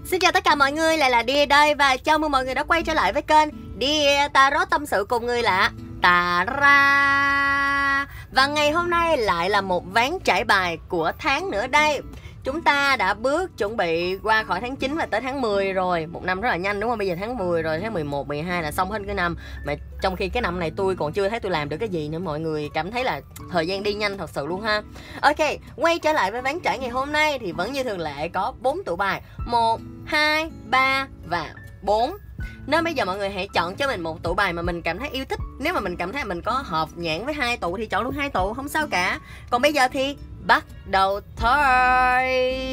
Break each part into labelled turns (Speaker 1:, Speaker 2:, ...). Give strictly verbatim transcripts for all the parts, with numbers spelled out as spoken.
Speaker 1: Xin chào tất cả mọi người, lại là Dear đây và chào mừng mọi người đã quay trở lại với kênh Dear Tarot tâm sự cùng người lạ. Tà ra. Và ngày hôm nay lại là một ván trải bài của tháng nữa đây. Chúng ta đã bước chuẩn bị qua khỏi tháng chín và tới tháng mười rồi. Một năm rất là nhanh đúng không? Bây giờ tháng mười rồi, tháng mười một, mười hai là xong hết cái năm. Mà trong khi cái năm này tôi còn chưa thấy tôi làm được cái gì nữa. Mọi người cảm thấy là thời gian đi nhanh thật sự luôn ha. Ok, quay trở lại với ván trải ngày hôm nay thì vẫn như thường lệ có bốn tụ bài. Một, hai, ba và bốn. Nên bây giờ mọi người hãy chọn cho mình một tụ bài mà mình cảm thấy yêu thích. Nếu mà mình cảm thấy mình có hợp nhãn với hai tụ thì chọn luôn hai tụ, không sao cả. Còn bây giờ thì bắt đầu thôi.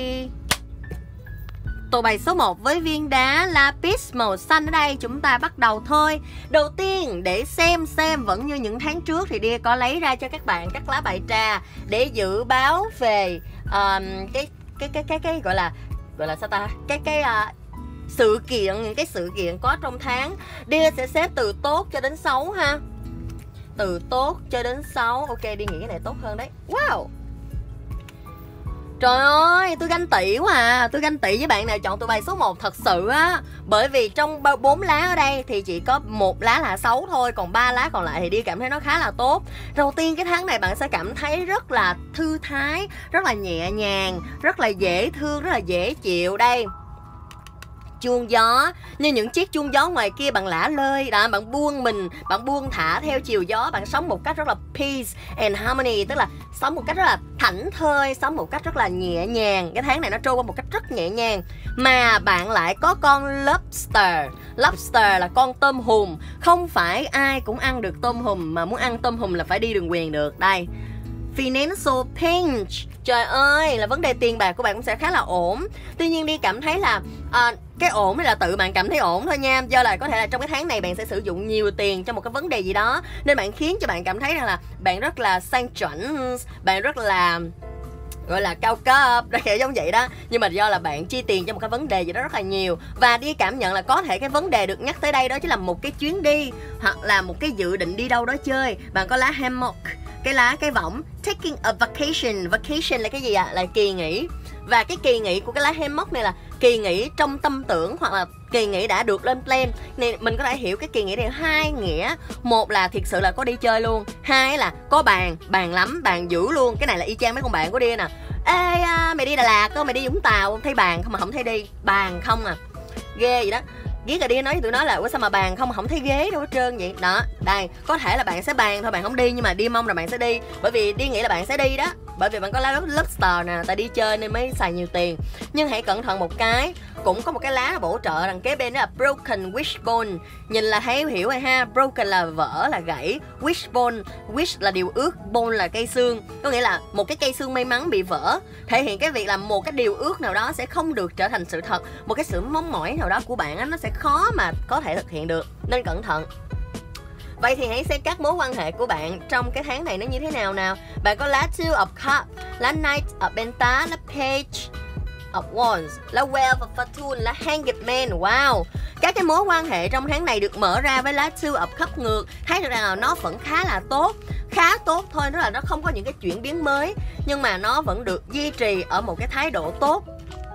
Speaker 1: Tụ bài số một với viên đá lapis màu xanh ở đây, chúng ta bắt đầu thôi. Đầu tiên để xem xem vẫn như những tháng trước thì Dear có lấy ra cho các bạn các lá bài trà để dự báo về um, cái, cái cái cái cái gọi là gọi là sao ta? Cái cái uh, sự kiện, những cái sự kiện có trong tháng. Dear sẽ xếp từ tốt cho đến xấu ha. Từ tốt cho đến xấu. Ok, đi nghĩ cái này tốt hơn đấy. Wow. Trời ơi, tôi ganh tị quá à. Tôi ganh tị với bạn nào chọn tụ bài số một thật sự á. Bởi vì trong bốn lá ở đây thì chỉ có một lá là xấu thôi. Còn ba lá còn lại thì đi cảm thấy nó khá là tốt. Đầu tiên cái tháng này bạn sẽ cảm thấy rất là thư thái, rất là nhẹ nhàng, rất là dễ thương, rất là dễ chịu đây. Chuông gió, như những chiếc chuông gió ngoài kia bạn lả lơi đó, bạn buông mình, bạn buông thả theo chiều gió, bạn sống một cách rất là peace and harmony, tức là sống một cách rất là thảnh thơi, sống một cách rất là nhẹ nhàng. Cái tháng này nó trôi qua một cách rất nhẹ nhàng. Mà bạn lại có con lobster. Lobster là con tôm hùm. Không phải ai cũng ăn được tôm hùm, mà muốn ăn tôm hùm là phải đi đường quyền được. Đây, financial pinch. Trời ơi, là vấn đề tiền bạc của bạn cũng sẽ khá là ổn. Tuy nhiên đi cảm thấy là à, cái ổn này là tự bạn cảm thấy ổn thôi nha. Do là có thể là trong cái tháng này bạn sẽ sử dụng nhiều tiền cho một cái vấn đề gì đó, nên bạn khiến cho bạn cảm thấy rằng là bạn rất là sang chảnh, bạn rất là gọi là cao cấp, ra kiểu giống vậy đó. Nhưng mà do là bạn chi tiền cho một cái vấn đề gì đó rất là nhiều. Và đi cảm nhận là có thể cái vấn đề được nhắc tới đây đó chính là một cái chuyến đi, hoặc là một cái dự định đi đâu đó chơi. Bạn có lá hammock, cái lá cái võng, taking a vacation. Vacation là cái gì ạ? À? Là kỳ nghỉ. Và cái kỳ nghỉ của cái lá hammock này là kỳ nghỉ trong tâm tưởng, hoặc là kỳ nghỉ đã được lên plan. Nên mình có thể hiểu cái kỳ nghỉ này hai nghĩa. Một là thiệt sự là có đi chơi luôn. Hai là có bàn, bàn lắm, bàn dữ luôn. Cái này là y chang mấy con bạn của Dear nè. Ê à, mày đi Đà Lạt, mày đi Vũng Tàu, thấy bàn không mà không thấy đi. Bàn không à. Ghê vậy đó. Ghét là đi nói với tụi nó là ủa sao mà bàn không mà không thấy ghế đâu hết trơn vậy. Đó, đây, có thể là bạn sẽ bàn thôi, bạn không đi, nhưng mà đi mong là bạn sẽ đi. Bởi vì đi nghĩ là bạn sẽ đi đó. Bởi vì bạn có lá lobster nè, ta đi chơi nên mới xài nhiều tiền. Nhưng hãy cẩn thận một cái, cũng có một cái lá bổ trợ đằng kế bên đó là broken wishbone. Nhìn là thấy hiểu rồi ha. Broken là vỡ, là gãy. Wishbone, wish là điều ước, bone là cây xương. Có nghĩa là một cái cây xương may mắn bị vỡ, thể hiện cái việc là một cái điều ước nào đó sẽ không được trở thành sự thật. Một cái sự mong mỏi nào đó của bạn á, nó sẽ khó mà có thể thực hiện được, nên cẩn thận. Vậy thì hãy xem các mối quan hệ của bạn trong cái tháng này nó như thế nào nào. Bạn có lá Two of Cups, lá Knight of Pentacles, lá Page of Wands, lá Wheel of Fortune, lá Hanged Man. Wow, các cái mối quan hệ trong tháng này được mở ra với lá Two of Cups ngược. Thấy được rằng là nó vẫn khá là tốt. Khá tốt thôi, đó là nó không có những cái chuyển biến mới, nhưng mà nó vẫn được duy trì ở một cái thái độ tốt.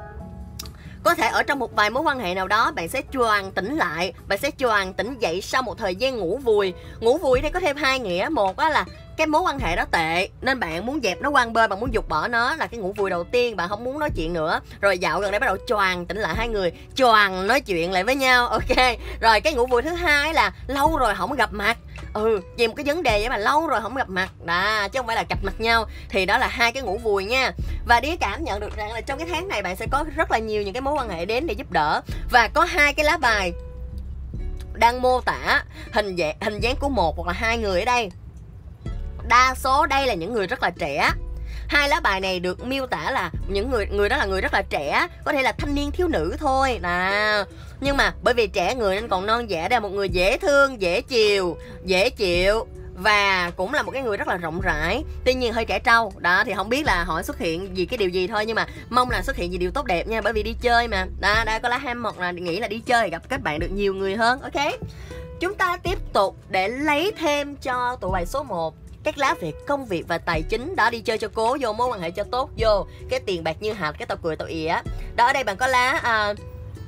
Speaker 1: Có thể ở trong một vài mối quan hệ nào đó bạn sẽ choàng tỉnh lại, bạn sẽ choàng tỉnh dậy sau một thời gian ngủ vùi. Ngủ vùi đây có thêm hai nghĩa. Một đó là cái mối quan hệ đó tệ nên bạn muốn dẹp nó quang bơi, bạn muốn dục bỏ nó, là cái ngủ vùi đầu tiên, bạn không muốn nói chuyện nữa. Rồi dạo gần đây bắt đầu choàng tỉnh lại, hai người choàng nói chuyện lại với nhau. Ok. Rồi cái ngủ vùi thứ hai là lâu rồi không gặp mặt. Ừ, vì một cái vấn đề vậy mà lâu rồi không gặp mặt đó, chứ không phải là gặp mặt nhau. Thì đó là hai cái ngủ vùi nha. Và Dear cảm nhận được rằng là trong cái tháng này bạn sẽ có rất là nhiều những cái mối quan hệ đến để giúp đỡ. Và có hai cái lá bài đang mô tả hình dạng, hình dáng của một hoặc là hai người ở đây. Đa số đây là những người rất là trẻ. Hai lá bài này được miêu tả là những người người đó là người rất là trẻ, có thể là thanh niên thiếu nữ thôi à. Nhưng mà bởi vì trẻ người nên còn non dạ, đây là một người dễ thương, dễ chiều, dễ chịu, và cũng là một cái người rất là rộng rãi. Tuy nhiên hơi trẻ trâu đó, thì không biết là họ xuất hiện vì cái điều gì thôi, nhưng mà mong là xuất hiện vì điều tốt đẹp nha, bởi vì đi chơi mà. Đó, đây có lá hammock là nghĩ là đi chơi gặp kết bạn được nhiều người hơn. Ok, chúng ta tiếp tục để lấy thêm cho tụ bài số một các lá về công việc và tài chính. Đó, đi chơi cho cố vô, mối quan hệ cho tốt vô, cái tiền bạc như hạt, cái tao cười tao ỉa. Đó, ở đây bạn có lá uh,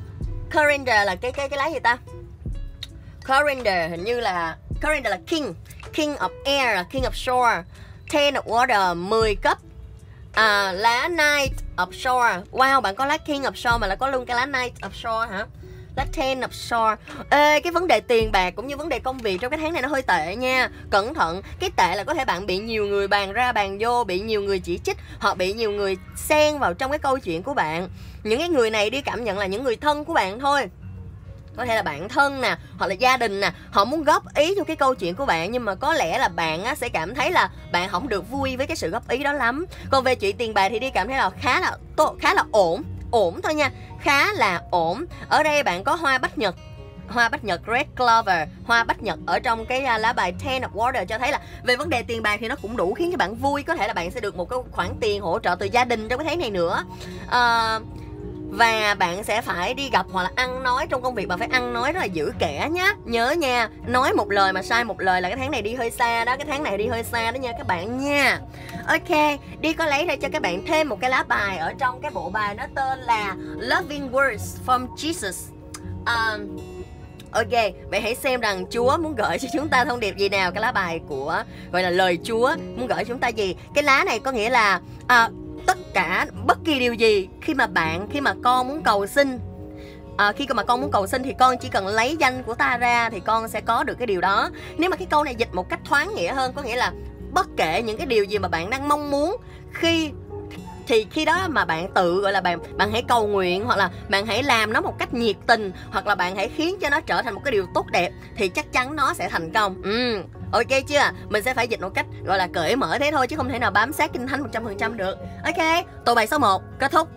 Speaker 1: Coriander là cái cái cái lá gì ta? Coriander hình như là Coriander là king, king of air, là king of shore. Ten of water, mười cấp. À, lá Knight of shore. Wow, bạn có lá king of shore mà lại có luôn cái lá Knight of shore hả? Lá ten of shore. Ê, cái vấn đề tiền bạc cũng như vấn đề công việc trong cái tháng này nó hơi tệ nha. Cẩn thận, cái tệ là có thể bạn bị nhiều người bàn ra bàn vô, bị nhiều người chỉ trích, hoặc bị nhiều người xen vào trong cái câu chuyện của bạn. Những cái người này đi cảm nhận là những người thân của bạn thôi. Có thể là bạn thân nè, hoặc là gia đình nè. Họ muốn góp ý trong cái câu chuyện của bạn, nhưng mà có lẽ là bạn á, sẽ cảm thấy là bạn không được vui với cái sự góp ý đó lắm. Còn về chuyện tiền bạc thì đi cảm thấy là khá là tốt, khá là ổn. Ổn thôi nha, khá là ổn. Ở đây bạn có hoa bách nhật, hoa bách nhật red clover, hoa bách nhật ở trong cái lá bài ten of water cho thấy là về vấn đề tiền bạc thì nó cũng đủ khiến cho bạn vui. Có thể là bạn sẽ được một cái khoản tiền hỗ trợ từ gia đình trong cái tháng này nữa. à, Và bạn sẽ phải đi gặp hoặc là ăn nói trong công việc, bạn phải ăn nói rất là giữ kẻ nhá. Nhớ nha, nói một lời mà sai một lời là cái tháng này đi hơi xa đó. Cái tháng này đi hơi xa đó nha các bạn nha. Ok, đi có lấy ra cho các bạn thêm một cái lá bài ở trong cái bộ bài, nó tên là Loving Words from Jesus. um, Ok, bạn hãy xem rằng Chúa muốn gửi cho chúng ta thông điệp gì nào. Cái lá bài của gọi là lời Chúa muốn gửi chúng ta gì. Cái lá này có nghĩa là à, tất cả bất kỳ điều gì khi mà bạn khi mà con muốn cầu xin, à, khi mà con muốn cầu xin thì con chỉ cần lấy danh của ta ra thì con sẽ có được cái điều đó. Nếu mà cái câu này dịch một cách thoáng nghĩa hơn, có nghĩa là bất kể những cái điều gì mà bạn đang mong muốn, khi thì khi đó mà bạn tự gọi là bạn bạn hãy cầu nguyện, hoặc là bạn hãy làm nó một cách nhiệt tình, hoặc là bạn hãy khiến cho nó trở thành một cái điều tốt đẹp, thì chắc chắn nó sẽ thành công. Ừ, ok chưa? Mình sẽ phải dịch một cách gọi là cởi mở thế thôi, chứ không thể nào bám sát kinh thánh một trăm phần trăm được. Ok, tụ bài số một kết thúc.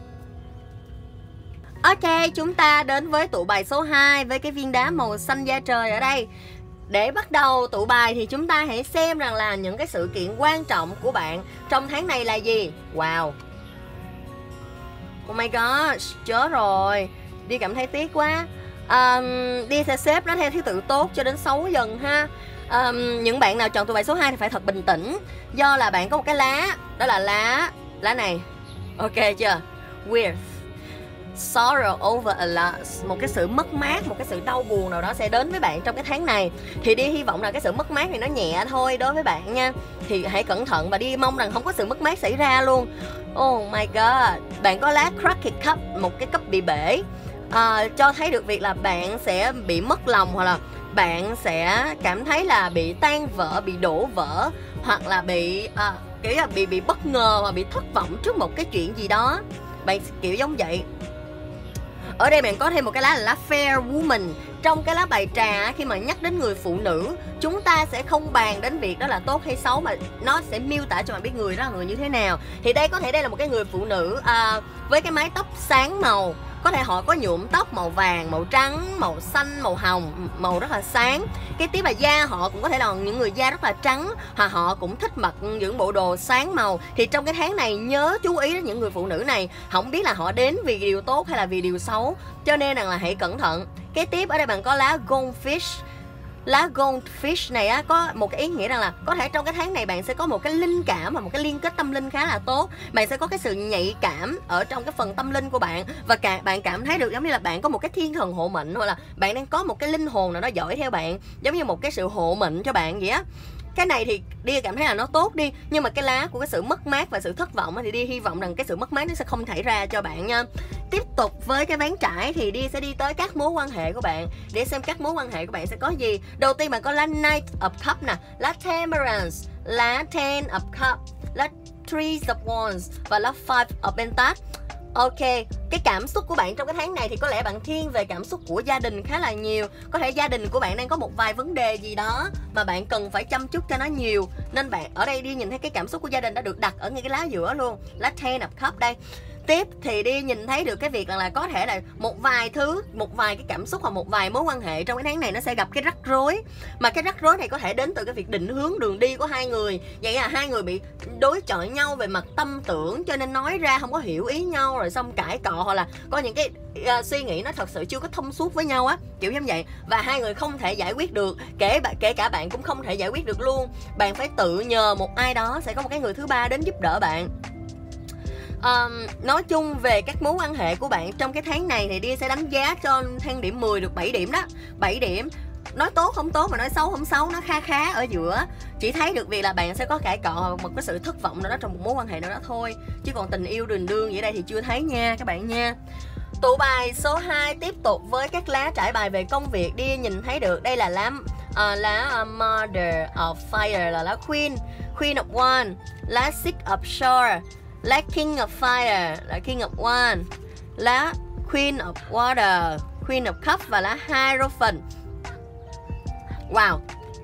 Speaker 1: Ok, chúng ta đến với tụ bài số hai với cái viên đá màu xanh da trời ở đây. Để bắt đầu tụ bài thì chúng ta hãy xem rằng là những cái sự kiện quan trọng của bạn trong tháng này là gì. Wow, oh my gosh, chớ rồi, đi cảm thấy tiếc quá. um, Đi sẽ xếp nó theo thứ tự tốt cho đến xấu dần ha. um, Những bạn nào chọn tụ bài số hai thì phải thật bình tĩnh, do là bạn có một cái lá, đó là lá lá này. Ok chưa? With sorrow over a loss, một cái sự mất mát, một cái sự đau buồn nào đó sẽ đến với bạn trong cái tháng này. Thì đi hy vọng là cái sự mất mát này nó nhẹ thôi đối với bạn nha. Thì hãy cẩn thận và đi mong rằng không có sự mất mát xảy ra luôn. Oh my god, bạn có lá Cracked Cup, một cái cốc bị bể, à, cho thấy được việc là bạn sẽ bị mất lòng, hoặc là bạn sẽ cảm thấy là bị tan vỡ, bị đổ vỡ, hoặc là bị à, kiểu là bị bị bất ngờ hoặc bị thất vọng trước một cái chuyện gì đó. Bạn kiểu giống vậy. Ở đây bạn có thêm một cái lá là lá Fair Woman. Trong cái lá bài trà, khi mà nhắc đến người phụ nữ, chúng ta sẽ không bàn đến việc đó là tốt hay xấu, mà nó sẽ miêu tả cho bạn biết người đó là người như thế nào. Thì đây có thể đây là một cái người phụ nữ à, với cái mái tóc sáng màu. Có thể họ có nhuộm tóc màu vàng, màu trắng, màu xanh, màu hồng, màu rất là sáng. Cái tiếp là da họ cũng có thể là những người da rất là trắng, hoặc họ cũng thích mặc những bộ đồ sáng màu. Thì trong cái tháng này nhớ chú ý đến những người phụ nữ này, không biết là họ đến vì điều tốt hay là vì điều xấu, cho nên rằng là hãy cẩn thận. Cái tiếp ở đây bạn có lá Goldfish. Lá Goldfish này á, có một cái ý nghĩa rằng là có thể trong cái tháng này bạn sẽ có một cái linh cảm và một cái liên kết tâm linh khá là tốt. Bạn sẽ có cái sự nhạy cảm ở trong cái phần tâm linh của bạn, và cả bạn cảm thấy được giống như là bạn có một cái thiên thần hộ mệnh, hoặc là bạn đang có một cái linh hồn nào đó dõi theo bạn, giống như một cái sự hộ mệnh cho bạn vậy á. Cái này thì đi cảm thấy là nó tốt đi, nhưng mà cái lá của cái sự mất mát và sự thất vọng thì đi hy vọng rằng cái sự mất mát nó sẽ không xảy ra cho bạn nha. Tiếp tục với cái ván trải thì đi sẽ đi tới các mối quan hệ của bạn, để xem các mối quan hệ của bạn sẽ có gì. Đầu tiên bạn có lá Knight of Cup nè, lá Temperance, lá Ten of Cup, lá Three of Wands và lá Five of Pentacles. Ok, cái cảm xúc của bạn trong cái tháng này thì có lẽ bạn thiên về cảm xúc của gia đình khá là nhiều. Có thể gia đình của bạn đang có một vài vấn đề gì đó mà bạn cần phải chăm chút cho nó nhiều, nên bạn ở đây đi nhìn thấy cái cảm xúc của gia đình đã được đặt ở ngay cái lá giữa luôn, lá Ten of Cups đây. Tiếp thì đi nhìn thấy được cái việc là, là có thể là một vài thứ, một vài cái cảm xúc hoặc một vài mối quan hệ trong cái tháng này nó sẽ gặp cái rắc rối. Mà cái rắc rối này có thể đến từ cái việc định hướng đường đi của hai người. Vậy là hai người bị đối chọi nhau về mặt tâm tưởng, cho nên nói ra không có hiểu ý nhau, rồi xong cãi cọ, hoặc là có những cái uh, suy nghĩ nó thật sự chưa có thông suốt với nhau á, kiểu như vậy. Và hai người không thể giải quyết được, kể kể cả bạn cũng không thể giải quyết được luôn. Bạn phải tự nhờ một ai đó, sẽ có một cái người thứ ba đến giúp đỡ bạn. um, nói chung về các mối quan hệ của bạn trong cái tháng này thì Dia sẽ đánh giá cho thang điểm mười được bảy điểm đó. Bảy điểm. Nói tốt không tốt mà nói xấu không xấu, nó khá khá ở giữa. Chỉ thấy được việc là bạn sẽ có cãi cọ, một cái sự thất vọng nào đó trong một mối quan hệ nào đó thôi. Chứ còn tình yêu đường đương vậy đây thì chưa thấy nha các bạn nha. Tụ bài số hai tiếp tục với các lá trải bài về công việc. Đi nhìn thấy được đây là lá uh, lá uh, Mother of Fire là lá Queen, Queen of One, lá Six of Swords, lá King of Fire là King of One, lá Queen of Water, Queen of Cups và lá Hierophant. Wow.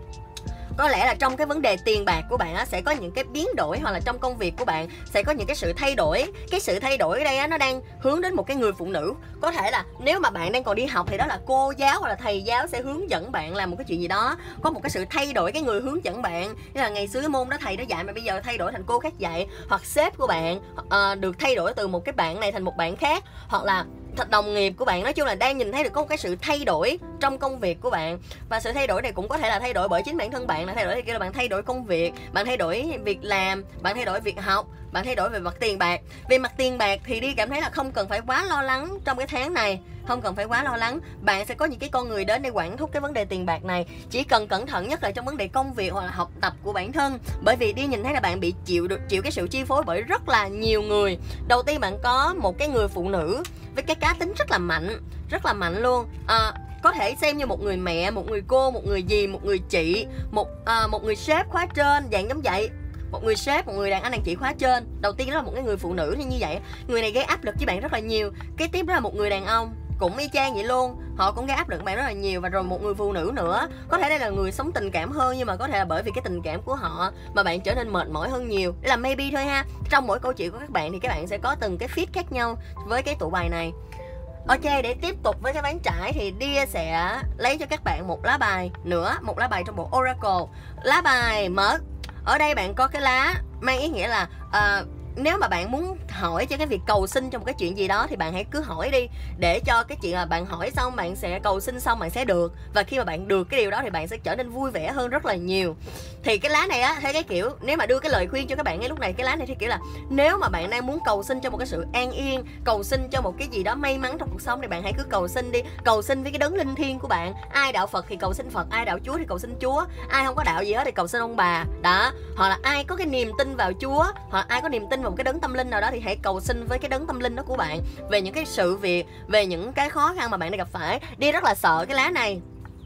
Speaker 1: Có lẽ là trong cái vấn đề tiền bạc của bạn á, sẽ có những cái biến đổi, hoặc là trong công việc của bạn sẽ có những cái sự thay đổi. Cái sự thay đổi ở đây á, nó đang hướng đến một cái người phụ nữ. Có thể là nếu mà bạn đang còn đi học thì đó là cô giáo hoặc là thầy giáo sẽ hướng dẫn bạn làm một cái chuyện gì đó. Có một cái sự thay đổi cái người hướng dẫn bạn. Như là ngày xưa cái môn đó thầy đó dạy mà bây giờ thay đổi thành cô khác dạy. Hoặc sếp của bạn uh, được thay đổi từ một cái bạn này thành một bạn khác. Hoặc là đồng nghiệp của bạn. Nói chung là đang nhìn thấy được có một cái sự thay đổi trong công việc của bạn. Và sự thay đổi này cũng có thể là thay đổi bởi chính bản thân bạn. Là thay đổi kia là bạn thay đổi công việc, bạn thay đổi việc làm, bạn thay đổi việc học, bạn thay đổi về mặt tiền bạc. Về mặt tiền bạc thì đi cảm thấy là không cần phải quá lo lắng trong cái tháng này. Không cần phải quá lo lắng. Bạn sẽ có những cái con người đến để quản thúc cái vấn đề tiền bạc này. Chỉ cần cẩn thận nhất là trong vấn đề công việc hoặc là học tập của bản thân. Bởi vì đi nhìn thấy là bạn bị chịu được chịu cái sự chi phối bởi rất là nhiều người. Đầu tiên bạn có một cái người phụ nữ với cái cá tính rất là mạnh, rất là mạnh luôn. À, có thể xem như một người mẹ, một người cô, một người dì, một người chị, một à, một người sếp khóa trên, dạng giống vậy. Một người sếp, một người đàn anh đàn chị khóa trên. Đầu tiên đó là một cái người phụ nữ như vậy. Người này gây áp lực với bạn rất là nhiều. Cái tiếp đó là một người đàn ông cũng y chang vậy luôn, họ cũng gây áp lực bạn rất là nhiều. Và rồi một người phụ nữ nữa, có thể đây là người sống tình cảm hơn, nhưng mà có thể là bởi vì cái tình cảm của họ mà bạn trở nên mệt mỏi hơn nhiều. Đây là maybe thôi ha. Trong mỗi câu chuyện của các bạn thì các bạn sẽ có từng cái fit khác nhau với cái tụ bài này. Ok, để tiếp tục với cái ván trải thì Dia sẽ lấy cho các bạn một lá bài nữa, một lá bài trong bộ Oracle. Lá bài mở. Ở đây bạn có cái lá mang ý nghĩa là uh, nếu mà bạn muốn hỏi cho cái việc cầu xin trong một cái chuyện gì đó thì bạn hãy cứ hỏi đi, để cho cái chuyện là bạn hỏi xong bạn sẽ cầu xin xong bạn sẽ được. Và khi mà bạn được cái điều đó thì bạn sẽ trở nên vui vẻ hơn rất là nhiều. Thì cái lá này á, theo cái kiểu nếu mà đưa cái lời khuyên cho các bạn ngay lúc này, cái lá này theo kiểu là nếu mà bạn đang muốn cầu xin cho một cái sự an yên, cầu xin cho một cái gì đó may mắn trong cuộc sống thì bạn hãy cứ cầu xin đi. Cầu xin với cái đấng linh thiêng của bạn. Ai đạo Phật thì cầu xin Phật, ai đạo Chúa thì cầu xin Chúa, ai không có đạo gì hết thì cầu xin ông bà đó. Hoặc là ai có cái niềm tin vào Chúa, hoặc ai có niềm tin vào một cái đấng tâm linh nào đó thì hãy cầu xin với cái đấng tâm linh đó của bạn về những cái sự việc, về những cái khó khăn mà bạn đang gặp phải. Đi rất là sợ cái lá này.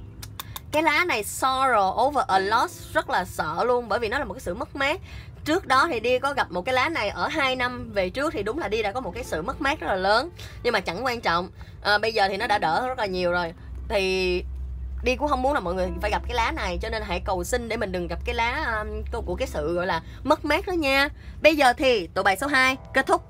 Speaker 1: Cái lá này sorrow over a loss, rất là sợ luôn, bởi vì nó là một cái sự mất mát. Trước đó thì Dia có gặp một cái lá này ở hai năm về trước thì đúng là Dia đã có một cái sự mất mát rất là lớn. Nhưng mà chẳng quan trọng, à, bây giờ thì nó đã đỡ rất là nhiều rồi. Thì Đi cũng không muốn là mọi người phải gặp cái lá này, cho nên hãy cầu xin để mình đừng gặp cái lá um, của cái sự gọi là mất mát đó nha. Bây giờ thì tụ bài số hai kết thúc.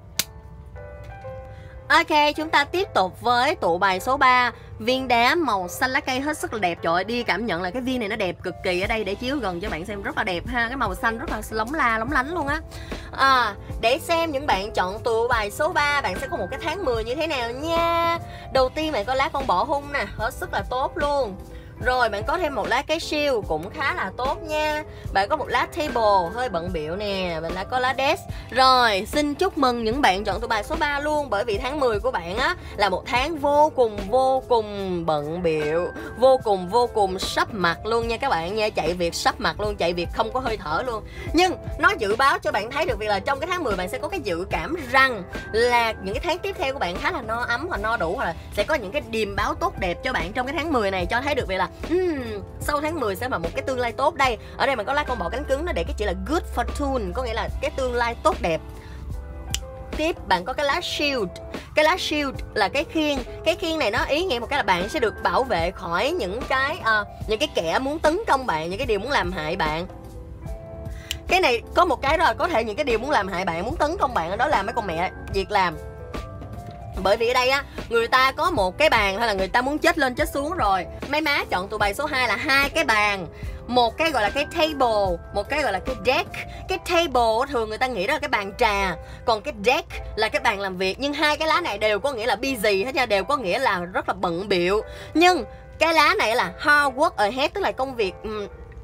Speaker 1: Ok, chúng ta tiếp tục với tụ bài số ba. Viên đá màu xanh lá cây hết sức là đẹp. Trời ơi, Đi cảm nhận là cái viên này nó đẹp cực kỳ. Ở đây để chiếu gần cho bạn xem, rất là đẹp ha. Cái màu xanh rất là lóng la, lóng lánh luôn á. À, để xem những bạn chọn tụ bài số ba, bạn sẽ có một cái tháng mười như thế nào nha. Đầu tiên bạn có lá con bọ hung nè, hết sức là tốt luôn. Rồi bạn có thêm một lá cái siêu cũng khá là tốt nha. Bạn có một lá table hơi bận bịu nè. Bạn lại có lá desk. Rồi xin chúc mừng những bạn chọn tụ bài số ba luôn. Bởi vì tháng mười của bạn á là một tháng vô cùng vô cùng bận bịu, vô cùng vô cùng sắp mặt luôn nha các bạn nha. Chạy việc sắp mặt luôn, chạy việc không có hơi thở luôn. Nhưng nó dự báo cho bạn thấy được việc là trong cái tháng mười bạn sẽ có cái dự cảm rằng là những cái tháng tiếp theo của bạn khá là no ấm và no đủ, hoặc là sẽ có những cái điềm báo tốt đẹp cho bạn trong cái tháng mười này, cho thấy được việc là uhm, sau tháng mười sẽ là một cái tương lai tốt đây. Ở đây mình có lá con bọ cánh cứng, nó để cái chữ là good fortune, có nghĩa là cái tương lai tốt đẹp. Tiếp bạn có cái lá shield. Cái lá shield là cái khiên. Cái khiên này nó ý nghĩa một cái là bạn sẽ được bảo vệ khỏi những cái uh, những cái kẻ muốn tấn công bạn, những cái điều muốn làm hại bạn. Cái này có một cái đó là có thể những cái điều muốn làm hại bạn, muốn tấn công bạn, đó là mấy con mẹ việc làm. Bởi vì ở đây á, người ta có một cái bàn hay là người ta muốn chết lên chết xuống rồi. Mấy má chọn tụ bài số hai là hai cái bàn. Một cái gọi là cái table, một cái gọi là cái deck. Cái table thường người ta nghĩ đó là cái bàn trà, còn cái deck là cái bàn làm việc. Nhưng hai cái lá này đều có nghĩa là busy hết nha, đều có nghĩa là rất là bận bịu. Nhưng cái lá này là hard work ahead, tức là công việc um,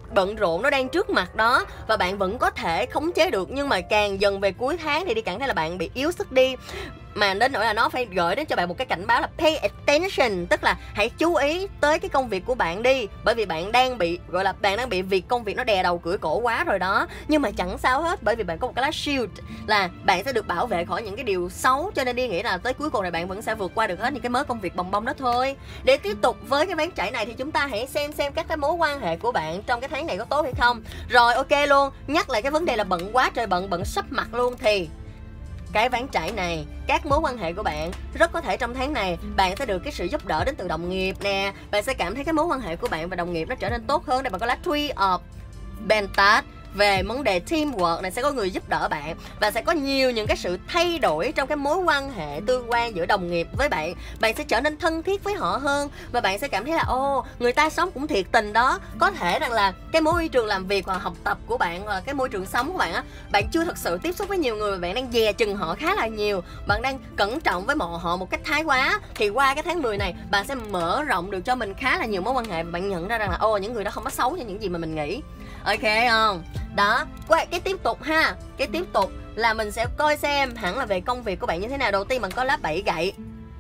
Speaker 1: bận rộn nó đang trước mặt đó và bạn vẫn có thể khống chế được, nhưng mà càng dần về cuối tháng thì đi cảm thấy là bạn bị yếu sức đi, mà đến nỗi là nó phải gửi đến cho bạn một cái cảnh báo là pay attention, tức là hãy chú ý tới cái công việc của bạn đi, bởi vì bạn đang bị gọi là bạn đang bị việc công việc nó đè đầu cưỡi cổ quá rồi đó. Nhưng mà chẳng sao hết, bởi vì bạn có một cái lá shield là bạn sẽ được bảo vệ khỏi những cái điều xấu, cho nên đi nghĩ là tới cuối cùng này bạn vẫn sẽ vượt qua được hết những cái mớ công việc bồng bông đó thôi. Để tiếp tục với cái ván trải này thì chúng ta hãy xem xem các cái mối quan hệ của bạn trong cái tháng này có tốt hay không. Rồi, ok luôn, nhắc lại cái vấn đề là bận quá trời bận, bận sắp mặt luôn, thì cái ván trải này, các mối quan hệ của bạn rất có thể trong tháng này bạn sẽ được cái sự giúp đỡ đến từ đồng nghiệp nè. Bạn sẽ cảm thấy cái mối quan hệ của bạn và đồng nghiệp nó trở nên tốt hơn. Để bạn có lá Three of Pentacles về vấn đề teamwork này, sẽ có người giúp đỡ bạn và sẽ có nhiều những cái sự thay đổi trong cái mối quan hệ tương quan giữa đồng nghiệp với bạn. Bạn sẽ trở nên thân thiết với họ hơn và bạn sẽ cảm thấy là ô, người ta sống cũng thiệt tình đó. Có thể rằng là cái môi trường làm việc hoặc học tập của bạn hoặc là cái môi trường sống của bạn á, bạn chưa thật sự tiếp xúc với nhiều người, bạn đang dè chừng họ khá là nhiều, bạn đang cẩn trọng với họ một cách thái quá. Thì qua cái tháng mười này bạn sẽ mở rộng được cho mình khá là nhiều mối quan hệ và bạn nhận ra rằng là ô, những người đó không có xấu như những gì mà mình nghĩ. Ok không? Đó, cái tiếp tục ha, cái tiếp tục là mình sẽ coi xem hẳn là về công việc của bạn như thế nào. Đầu tiên mình có lá bảy gậy.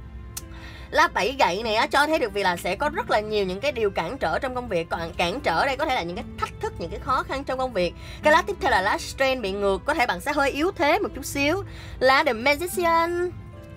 Speaker 1: Lá bảy gậy này á, cho thấy được vì là sẽ có rất là nhiều những cái điều cản trở trong công việc. Còn cản trở đây có thể là những cái thách thức, những cái khó khăn trong công việc. Cái lá tiếp theo là lá Strength bị ngược, có thể bạn sẽ hơi yếu thế một chút xíu. Lá The Magician,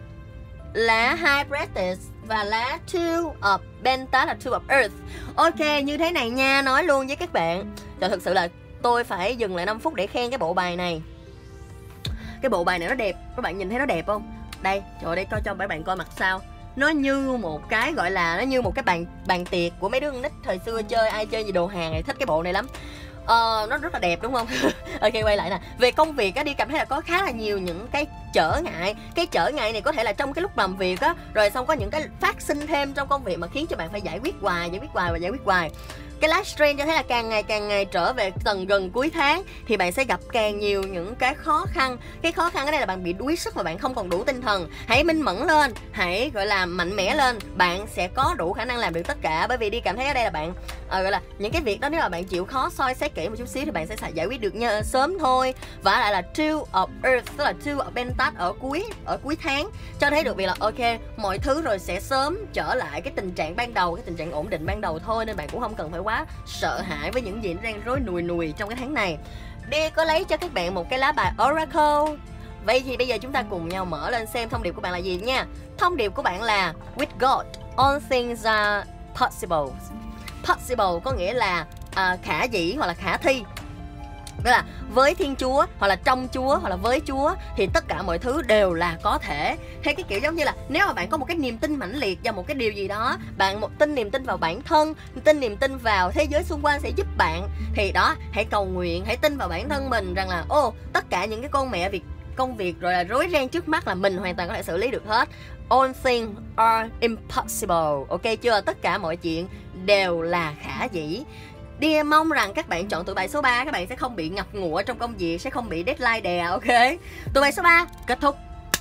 Speaker 1: lá High Priestess và lá Two of Pentacles là Two of Earth. Ok, như thế này nha, nói luôn với các bạn. Trời, thực sự là tôi phải dừng lại năm phút để khen cái bộ bài này. Cái bộ bài này nó đẹp, các bạn nhìn thấy nó đẹp không? Đây, trời, đây coi cho các bạn coi mặt sau. Nó như một cái gọi là nó như một cái bàn bàn tiệc của mấy đứa con nít thời xưa chơi, ai chơi gì đồ hàng này thích cái bộ này lắm. Ờ, nó rất là đẹp đúng không? Ok, quay lại nè. Về công việc á, đi cảm thấy là có khá là nhiều những cái trở ngại. Cái trở ngại này có thể là trong cái lúc làm việc á, rồi xong có những cái phát sinh thêm trong công việc mà khiến cho bạn phải giải quyết hoài, giải quyết hoài và giải quyết hoài. Cái lá Strength cho thấy là càng ngày càng ngày trở về tầng gần cuối tháng thì bạn sẽ gặp càng nhiều những cái khó khăn. Cái khó khăn ở đây là bạn bị đuối sức và bạn không còn đủ tinh thần. Hãy minh mẫn lên, hãy gọi là mạnh mẽ lên, bạn sẽ có đủ khả năng làm được tất cả. Bởi vì đi cảm thấy ở đây là bạn à, gọi là những cái việc đó, nếu mà bạn chịu khó soi xét kỹ một chút xíu thì bạn sẽ giải quyết được nhờ, sớm thôi. Và lại là Two of Earth, tức là Two of Pentacles ở cuối ở cuối tháng, cho thấy được vì là ok, mọi thứ rồi sẽ sớm trở lại cái tình trạng ban đầu, cái tình trạng ổn định ban đầu thôi, nên bạn cũng không cần phải quá sợ hãi với những gì nó đang rối nùi nùi trong cái tháng này. Đi có lấy cho các bạn một cái lá bài Oracle. Vậy thì bây giờ chúng ta cùng nhau mở lên xem thông điệp của bạn là gì nha. Thông điệp của bạn là With God, all things are possible. Possible có nghĩa là à, khả dĩ hoặc là khả thi. Tức là với Thiên Chúa hoặc là trong Chúa hoặc là với Chúa thì tất cả mọi thứ đều là có thể. Hay cái kiểu giống như là nếu mà bạn có một cái niềm tin mãnh liệt vào một cái điều gì đó, bạn một tin niềm tin vào bản thân, tin niềm tin vào thế giới xung quanh sẽ giúp bạn, thì đó, hãy cầu nguyện, hãy tin vào bản thân mình rằng là ô, tất cả những cái con mẹ việc công việc rồi là rối ren trước mắt là mình hoàn toàn có thể xử lý được hết. All things are impossible. Ok chưa? Tất cả mọi chuyện đều là khả dĩ. Đi mong rằng các bạn chọn tụi bài số ba, các bạn sẽ không bị ngập ngụa trong công việc, sẽ không bị deadline đè, ok? Tụi bài số ba kết thúc.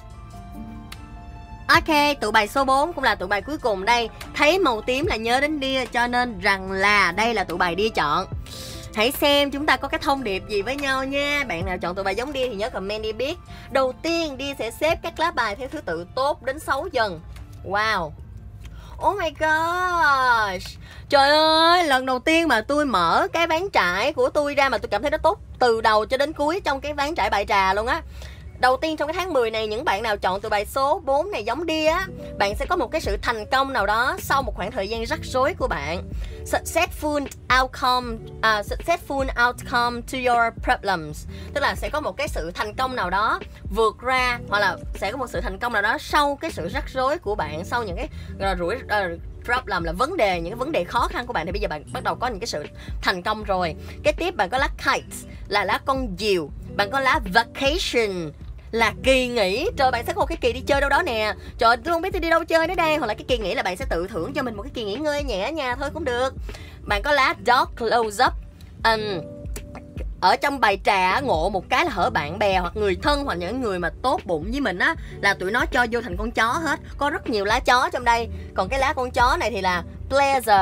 Speaker 1: Ok, tụi bài số bốn cũng là tụi bài cuối cùng đây. Thấy màu tím là nhớ đến Dia, cho nên rằng là đây là tụi bài Dia chọn. Hãy xem chúng ta có cái thông điệp gì với nhau nha. Bạn nào chọn tụi bài giống Dia thì nhớ comment đi biết. Đầu tiên Dia sẽ xếp các lá bài theo thứ tự tốt đến xấu dần. Wow. Oh my gosh. Trời ơi, lần đầu tiên mà tôi mở cái ván trải của tôi ra mà tôi cảm thấy nó tốt từ đầu cho đến cuối trong cái ván trải bài trà luôn á. Đầu tiên trong cái tháng mười này, những bạn nào chọn từ bài số bốn này giống Dia á, bạn sẽ có một cái sự thành công nào đó sau một khoảng thời gian rắc rối của bạn. Successful outcome, uh, successful outcome to your problems. Tức là sẽ có một cái sự thành công nào đó vượt ra, hoặc là sẽ có một sự thành công nào đó sau cái sự rắc rối của bạn, sau những cái uh, rủi uh, problem là vấn đề, những cái vấn đề khó khăn của bạn thì bây giờ bạn bắt đầu có những cái sự thành công rồi. Cái tiếp bạn có lá Kite là lá con diều, bạn có lá Vacation là kỳ nghỉ. Trời, bạn sẽ có một cái kỳ đi chơi đâu đó nè. Trời, tôi không biết tôi đi đâu chơi nữa đây. Hoặc là cái kỳ nghỉ là bạn sẽ tự thưởng cho mình một cái kỳ nghỉ ngơi nhẹ ở nhà thôi cũng được. Bạn có lá Dog Close Up. um, Ở trong bài trà ngộ một cái là hở bạn bè hoặc người thân hoặc những người mà tốt bụng với mình á, là tụi nó cho vô thành con chó hết. Có rất nhiều lá chó trong đây. Còn cái lá con chó này thì là Pleasure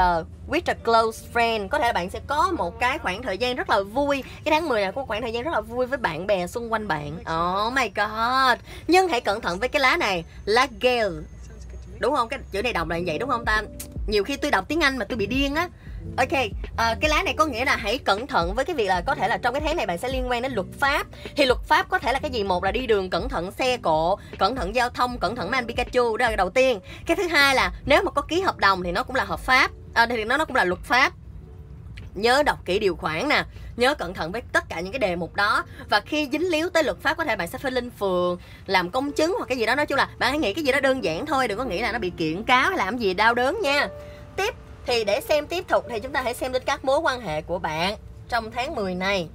Speaker 1: with a close friend. Có thể là bạn sẽ có một cái khoảng thời gian rất là vui. Cái tháng mười này có khoảng thời gian rất là vui với bạn bè xung quanh bạn. Oh my god. Nhưng hãy cẩn thận với cái lá này, lá gale. Đúng không? Cái chữ này đọc là vậy đúng không ta? Nhiều khi tôi đọc tiếng Anh mà tôi bị điên á. Ok, à, cái lá này có nghĩa là hãy cẩn thận với cái việc là có thể là trong cái tháng này bạn sẽ liên quan đến luật pháp. Thì luật pháp có thể là cái gì? Một là đi đường cẩn thận xe cộ, cẩn thận giao thông, cẩn thận mấy anh Pikachu, đó là cái đầu tiên. Cái thứ hai là nếu mà có ký hợp đồng thì nó cũng là hợp pháp, à, thì nó nó cũng là luật pháp. Nhớ đọc kỹ điều khoản nè, nhớ cẩn thận với tất cả những cái đề mục đó. Và khi dính líu tới luật pháp có thể bạn sẽ phải lên phường làm công chứng hoặc cái gì đó. Nói chung là bạn hãy nghĩ cái gì đó đơn giản thôi, đừng có nghĩ là nó bị kiện cáo hay làm gì đau đớn nha. Tiếp thì để xem tiếp tục thì chúng ta hãy xem đến các mối quan hệ của bạn trong tháng mười này.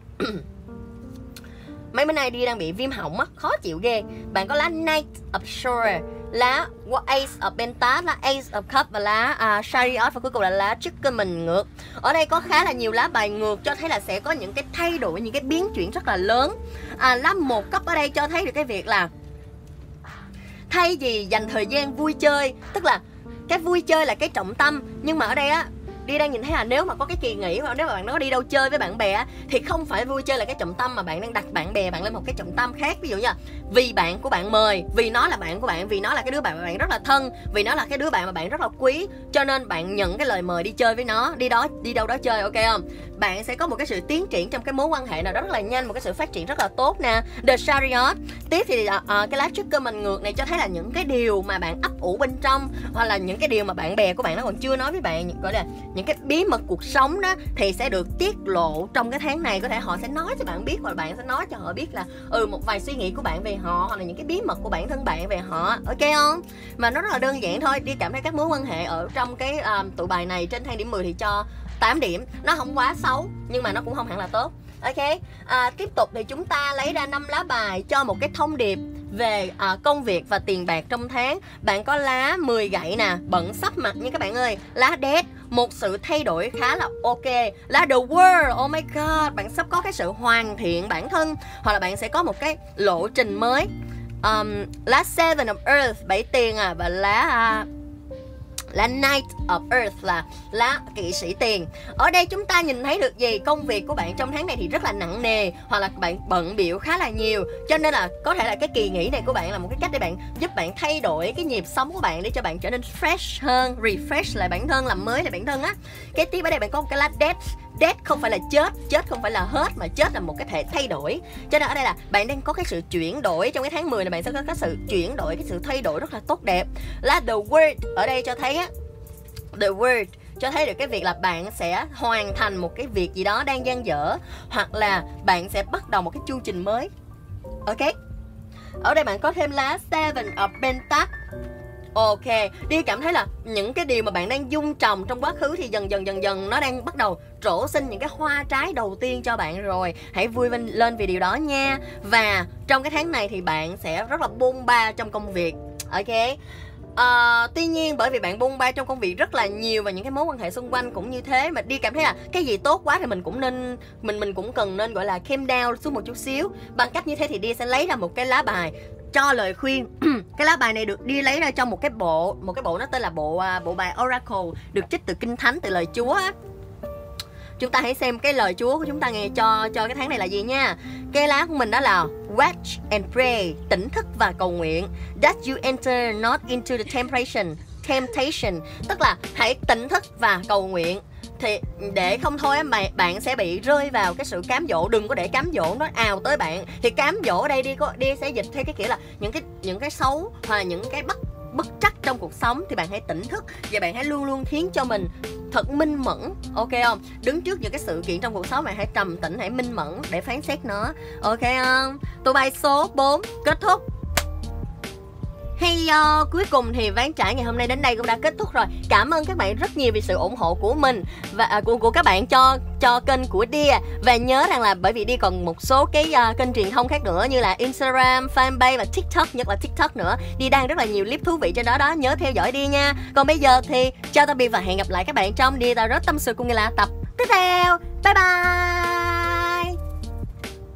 Speaker 1: Mấy bữa nay đi đang bị viêm họng á, khó chịu ghê. Bạn có lá Knight of Swords, lá Ace of Pentacles, lá Ace of Cups và lá uh, Chariot, và cuối cùng là lá Judgment ngược. Ở đây có khá là nhiều lá bài ngược cho thấy là sẽ có những cái thay đổi, những cái biến chuyển rất là lớn. À, lá một cấp ở đây cho thấy được cái việc là thay vì dành thời gian vui chơi, tức là cái vui chơi là cái trọng tâm, nhưng mà ở đây á đi đang nhìn thấy là nếu mà có cái kỳ nghỉ hoặc nếu mà bạn có đi đâu chơi với bạn bè thì không phải vui chơi là cái trọng tâm mà bạn đang đặt bạn bè bạn lên một cái trọng tâm khác. Ví dụ như là vì bạn của bạn mời, vì nó là bạn của bạn, vì nó là cái đứa bạn mà bạn rất là thân, vì nó là cái đứa bạn mà bạn rất là quý, cho nên bạn nhận cái lời mời đi chơi với nó, đi đó đi đâu đó chơi, ok không? Bạn sẽ có một cái sự tiến triển trong cái mối quan hệ nào đó rất là nhanh, một cái sự phát triển rất là tốt nè. The Chariot. Tiếp thì uh, cái lá Judgment ngược này cho thấy là những cái điều mà bạn ấp ủ bên trong, hoặc là những cái điều mà bạn bè của bạn nó còn chưa nói với bạn, gọi là những cái bí mật cuộc sống đó, thì sẽ được tiết lộ trong cái tháng này. Có thể họ sẽ nói cho bạn biết, hoặc là bạn sẽ nói cho họ biết là ừ một vài suy nghĩ của bạn về họ, hoặc là những cái bí mật của bản thân bạn về họ, ok không? Mà nó rất là đơn giản thôi. Đi cảm thấy các mối quan hệ ở trong cái um, tụ bài này trên thang điểm mười thì cho tám điểm. Nó không quá xấu nhưng mà nó cũng không hẳn là tốt. Ok, à, tiếp tục thì chúng ta lấy ra năm lá bài cho một cái thông điệp về à, công việc và tiền bạc trong tháng. Bạn có lá mười gậy nè, bận sắp mặt nha các bạn ơi. Lá Death, một sự thay đổi khá là ok. Lá The World, oh my god, bạn sắp có cái sự hoàn thiện bản thân, hoặc là bạn sẽ có một cái lộ trình mới. um, Lá Seven of Earth, bảy tiền à, và lá uh, lá Knight of Earth là lá kỵ sĩ tiền. Ở đây chúng ta nhìn thấy được gì? Công việc của bạn trong tháng này thì rất là nặng nề, hoặc là bạn bận bịu khá là nhiều, cho nên là có thể là cái kỳ nghỉ này của bạn là một cái cách để bạn giúp bạn thay đổi cái nhịp sống của bạn, để cho bạn trở nên fresh hơn, refresh lại bản thân, làm mới lại bản thân á. Cái tiếp ở đây bạn có một cái lá Death. Death không phải là chết, chết không phải là hết, mà chết là một cái thể thay đổi. Cho nên ở đây là bạn đang có cái sự chuyển đổi trong cái tháng mười này, bạn sẽ có cái sự chuyển đổi, cái sự thay đổi rất là tốt đẹp. Là The Word ở đây cho thấy á, The Word cho thấy được cái việc là bạn sẽ hoàn thành một cái việc gì đó đang dang dở, hoặc là bạn sẽ bắt đầu một cái chu trình mới. Ok. Ở đây bạn có thêm lá Seven of Pentacles. Ok, đi cảm thấy là những cái điều mà bạn đang dung trồng trong quá khứ thì dần dần dần dần nó đang bắt đầu trổ sinh những cái hoa trái đầu tiên cho bạn rồi. Hãy vui lên vì điều đó nha. Và trong cái tháng này thì bạn sẽ rất là bôn ba trong công việc. Ok. À, tuy nhiên bởi vì bạn bôn ba trong công việc rất là nhiều và những cái mối quan hệ xung quanh cũng như thế, mà đi cảm thấy là cái gì tốt quá thì mình cũng nên mình mình cũng cần nên gọi là calm down xuống một chút xíu. Bằng cách như thế thì đi sẽ lấy ra một cái lá bài cho lời khuyên. Cái lá bài này được đi lấy ra trong một cái bộ một cái bộ nó tên là bộ bộ bài Oracle, được trích từ Kinh Thánh, từ lời Chúa á. Chúng ta hãy xem cái lời Chúa của chúng ta nghe cho cho cái tháng này là gì nha. Cái lá của mình đó là Watch and Pray, tỉnh thức và cầu nguyện. That you enter not into the temptation temptation tức là hãy tỉnh thức và cầu nguyện, thì để không thôi mà bạn sẽ bị rơi vào cái sự cám dỗ. Đừng có để cám dỗ nó ào tới bạn. Thì cám dỗ ở đây đi có đi sẽ dịch theo cái kiểu là những cái những cái xấu hoặc là những cái bất bất trắc trong cuộc sống, thì bạn hãy tỉnh thức và bạn hãy luôn luôn khiến cho mình thật minh mẫn, ok không? Đứng trước những cái sự kiện trong cuộc sống, bạn hãy trầm tĩnh, hãy minh mẫn để phán xét nó, ok không? Tụ bài số bốn kết thúc. Hay uh, cuối cùng thì ván trải ngày hôm nay đến đây cũng đã kết thúc rồi. Cảm ơn các bạn rất nhiều vì sự ủng hộ của mình và uh, của của các bạn cho cho kênh của Dia. Và nhớ rằng là bởi vì Dia còn một số cái uh, kênh truyền thông khác nữa như là Instagram, fanpage và TikTok, nhất là TikTok nữa. Dia đang rất là nhiều clip thú vị trên đó đó, nhớ theo dõi Dia nha. Còn bây giờ thì chào tạm biệt và hẹn gặp lại các bạn trong Dia Tarot tâm sự cũng như là tập tiếp theo. Bye bye.